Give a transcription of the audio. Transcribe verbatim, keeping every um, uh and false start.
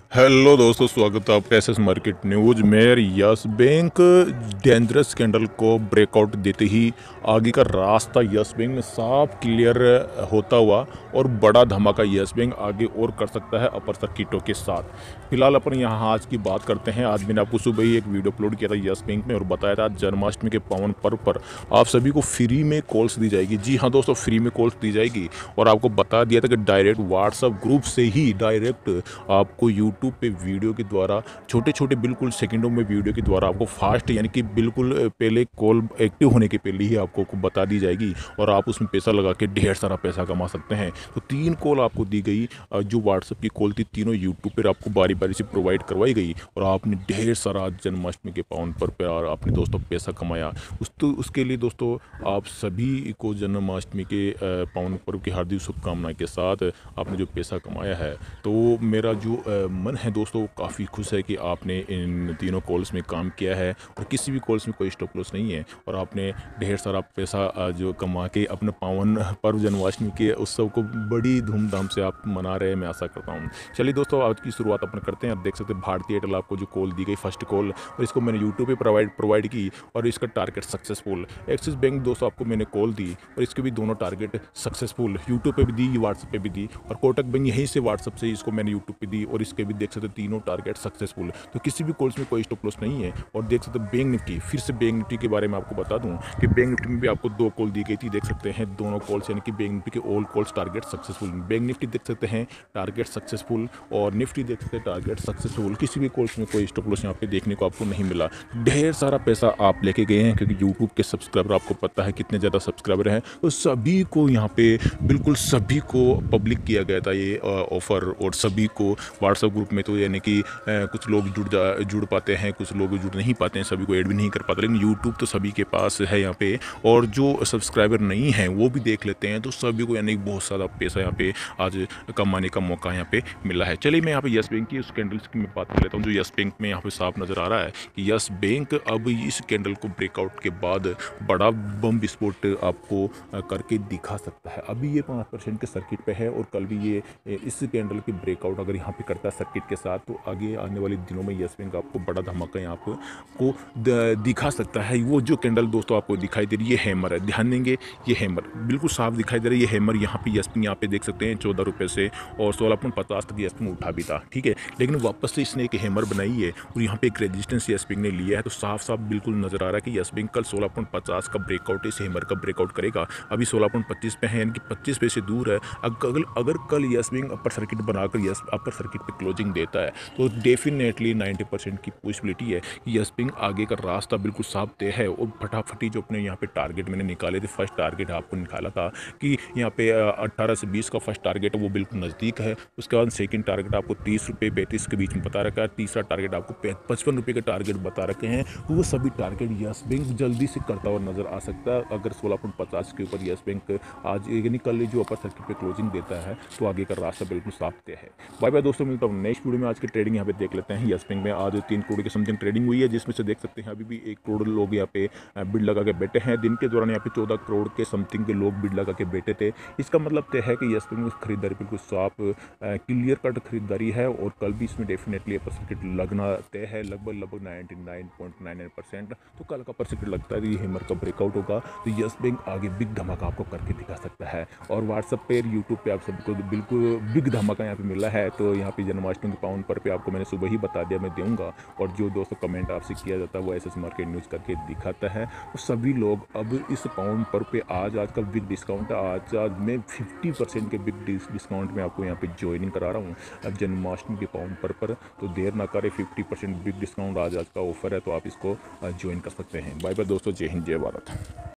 Hello दोस्तों, स्वागत है आपका एसएस मार्केट न्यूज में। यस बैंक डेंजरस स्कैंडल को ब्रेकआउट देते ही आगे का रास्ता यस बैंक में साफ क्लियर होता हुआ और बड़ा धमाका यस बैंक आगे और कर सकता है अपर सर्किटों के साथ। फिलहाल अपन यहाँ आज की बात करते हैं। आज मैंने आपको सुबह ही एक वीडियो अपलोड किया था यस बैंक में और बताया था जन्माष्टमी के पावन पर्व पर आप सभी को फ्री में कॉल्स दी जाएगी। जी हाँ दोस्तों, फ्री में कॉल्स दी जाएगी और आपको बता दिया था कि डायरेक्ट व्हाट्सएप ग्रुप से ही डायरेक्ट आपको यूट्यूब यूट्यूब पे वीडियो के द्वारा छोटे छोटे बिल्कुल सेकंडों में वीडियो के द्वारा आपको फास्ट यानी कि बिल्कुल पहले कॉल एक्टिव होने के पहले ही आपको बता दी जाएगी और आप उसमें पैसा लगा के ढेर सारा पैसा कमा सकते हैं। तो तीन कॉल आपको दी गई, जो व्हाट्सएप की कॉल थी तीनों यूट्यूब पर आपको बारी बारी से प्रोवाइड करवाई गई और आपने ढेर सारा जन्माष्टमी के पावन पर्व पर अपने दोस्तों पैसा कमाया। उस तो उसके लिए दोस्तों आप सभी को जन्माष्टमी के पावन पर्व की हार्दिक शुभकामनाएं के साथ आपने जो पैसा कमाया है, तो मेरा जो मन है दोस्तों काफ़ी खुश है कि आपने इन तीनों कॉल्स में काम किया है और किसी भी कॉल्स में कोई स्टॉप लॉस नहीं है और आपने ढेर सारा पैसा जो कमा के अपने पावन पर्व जन्माष्टमी के उत्सव को बड़ी धूमधाम से आप मना रहे हैं, मैं आशा करता हूँ। चलिए दोस्तों, आज की शुरुआत अपन करते हैं। आप देख सकते हैं भारतीय एयरटेल आपको जो कॉल दी गई फर्स्ट कॉल, और इसको मैंने यूट्यूब पे प्रोवाइड प्रोवाइड की और इसका टारगेट सक्सेसफुल। एक्सिस बैंक दोस्तों आपको मैंने कॉल दी और इसके भी दोनों टारगेट सक्सेसफुल, यूट्यूब पे भी दी, व्हाट्सएप पे भी दी और कोटक बैंक यहीं से व्हाट्सएप से इसको मैंने यूट्यूब पे दी और इसके भी देख सकते तीनों टारगेट सक्सेसफुल। तो किसी भी कॉल्स में कोई स्टॉप लॉस नहीं है। और देख सकते बैंक निफ्टी, फिर से बैंक निफ्टी के बारे में आपको बता दूं कि बैंक निफ्टी में भी आपको दो कॉल दी गई थी। देख सकते हैं दोनों कॉल्स यानी कि बैंक निफ्टी के all calls target successful. Bank Nifty देख सकते हैं टारगेट सक्सेसफुल और निफ्टी देख सकते हैं टारगेट सक्सेसफुल। किसी भी कॉल्स में कोई स्टॉप लॉस यहाँ पे देखने को आपको नहीं मिला। ढेर सारा पैसा आप लेके गए हैं क्योंकि यूट्यूब के सब्सक्राइबर आपको पता है कितने ज़्यादा सब्सक्राइबर हैं, तो सभी को यहाँ पे बिल्कुल सभी को पब्लिक किया गया था ये ऑफर और सभी को व्हाट्सएप ग्रुप में, तो यानी कि कुछ लोग जुड़ जा जुड़ पाते हैं, कुछ लोग जुड़ नहीं पाते हैं, सभी को ऐड भी नहीं कर पाते, लेकिन यूट्यूब तो सभी के पास है यहाँ पे। और जो सब्सक्राइबर नहीं हैं वो भी देख लेते हैं, तो सभी को यानी बहुत ज़्यादा पैसा यहाँ पे आज कमाने का मौका यहाँ पे मिला है। चलिए मैं यहाँ पे यस बैंक की उस कैंडल्स की मैं बात कर लेता हूँ जो यस बैंक में यहाँ पे साफ नज़र आ रहा है कि यस बैंक अब इस कैंडल को ब्रेकआउट के बाद बड़ा बम विस्फोट आपको करके दिखा सकता है। अभी ये पाँच परसेंट के सर्किट पे है और कल भी ये इस कैंडल की ब्रेकआउट अगर यहाँ पे करता है सर्किट के साथ, तो आगे आने वाले दिनों में यस बैंक आपको बड़ा धमाका यहाँ को दिखा सकता है। वो जो कैंडल दोस्तों आपको दिखाई दे रही है, ये हैमर है, ध्यान देंगे ये हैमर बिल्कुल साफ दिखाई दे रहा है। ये हैमर यहाँ पे यस बैंक यहाँ पे देख सकते हैं चौदह रुपये से और सोलह पॉइंट पचास तक यस बैंक उठा भी था, ठीक है, लेकिन वापस से इसने एक हैमर बनाई है और यहाँ पे एक रेजिस्टेंस यस बैंक ने लिया है। तो साफ साफ बिल्कुल नजर आ रहा है कि यस बैंक कल सोलह पॉइंट पचास का ब्रेकआउट इस हैमर का ब्रेकआउट करेगा। अभी सोलह पॉइंट पच्चीस पे है यानी कि पच्चीस पे से दूर है। अगर अगर कल यस बैंक अपर सर्किट बनाकर यस अपर सर्किट पे क्लोजिंग देता है तो डेफिनेटली नब्बे परसेंट की पॉसिबिलिटी है कि यस बैंक आगे का रास्ता बिल्कुल साफ तय है। और फटाफटी जो अपने यहाँ पे टारगेट मैंने निकाले थे, फर्स्ट टारगेट आपको निकाला था कि यहाँ पे अट्ठारह से बीस का फर्स्ट टारगेट है वो बिल्कुल नज़दीक है। उसके बाद सेकंड टारगेट आपको तीस रुपये पैंतीस के बीच में बता रखा है, तीसरा टारगेट आपको पचपन रुपये के टारगेट बता रखे हैं। तो वो सभी टारगेट यस बैंक जल्दी से करता हुआ नजर आ सकता है। अगर सोलह पॉइंट पचास के ऊपर यस बैंक आज यानी कल जो अपर सर्किट पे क्लोजिंग देता है तो आगे का रास्ता बिल्कुल साफ तय है। बाय बाय दोस्तों, मिलता हूँ नेक्स्ट वीडियो में। आज की ट्रेडिंग यहाँ पे देख लेते हैं। यस बैंक में आज तीन करोड़ की समथिंग ट्रेडिंग हुई है, जिसमें से देख सकते हैं अभी भी एक करोड़ लोग यहाँ पे बिड लगा के बैठे हैं। दिन के दौरान यहाँ पे चौदह करोड़ के समथिंग के लोग बिड लगा के बैठे थे। इसका मतलब तय है कि यस बैंक में खरीदारी बिल्कुल साफ क्लियर कट खरीदारी है और कल भी इसमें डेफिनेटली अपर सर्किट लगना तय है, लगभग लगभग ninety nine point nine nine percent. तो कल का अपर सर्किट लगता है कि हैमर का ब्रेकआउट होगा तो यस बैंक आगे बिग धमाका आपको करके दिखा सकता है। और व्हाट्सएप पे यूट्यूब पे आप सबको बिल्कुल बिग धमाका यहाँ पे मिला है। तो यहाँ पे जन्माष्टमी के पावन पर्व पे आपको मैंने सुबह ही बता दिया मैं दूंगा। और जो दोस्तों कमेंट आपसे किया जाता है वो एसएस मार्केट न्यूज़ करके दिखाता है। तो सभी लोग अब इस पावन पर्व पे आज आज का बिग डिस्काउंट है। आज आज मैं फिफ्टी परसेंट के बिग डिस्काउंट में आपको यहाँ पे ज्वाइनिंग करा रहा हूँ अब जन्माष्टमी के पावन पर्व पर। तो देर ना करें, फिफ्टी परसेंट बिग डिस्काउंट आज आज का ऑफर है, तो आप इसको ज्वाइन कर सकते हैं। बाय बाय दोस्तों, जय हिंद जय भारत।